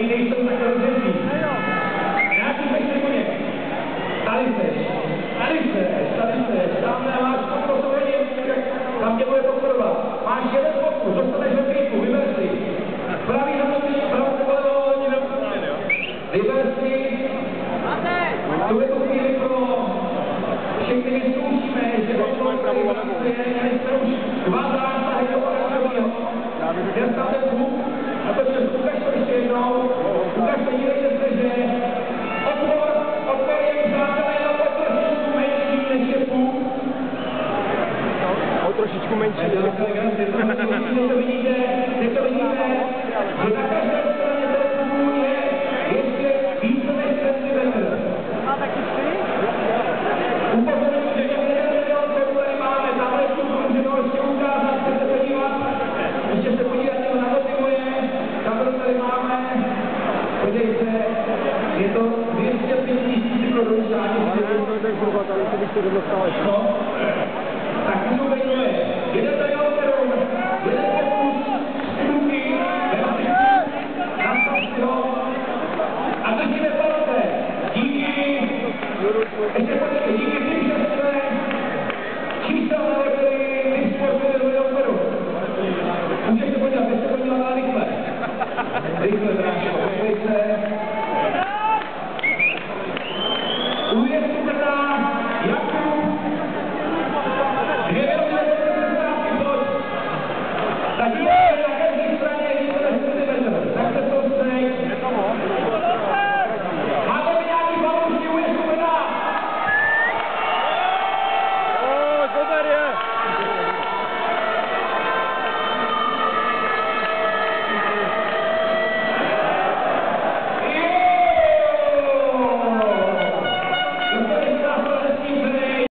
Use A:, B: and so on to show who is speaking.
A: který nejsou tak rozřezí. Nějaký pečný koně. Tady seš, tam máš to svoje, tam tě bude podporovat. Máš jeden pokus, dostaneš do klíku, vyber si. Pravý zamocí, pravou levo, vyber si. Tuhle tu chvíli pro všechny vyzkoušíme, že to je už 2 zásahy do Parašovýho. Jen tam ten klub, a to ukaž to ještě jednou, ukaž to, dívejte se, že odpor je přátelé na to trošičku menší než je půl.
B: O trošičku menší.
A: Teď to vidíte, že na každé straně toho půl je ještě více než centimetr.
C: Má taky 3?
A: Upozorňuji, že jeden milion korun tady máme, tamhle klubu můžeme ještě ukázat, chcete podívat, ještě se podívat, co na to moje, kabel tady máme, podívejte, je to 205 000 korun, žádný.
B: Ale to je zhruba, tady se byste dostali.
A: No.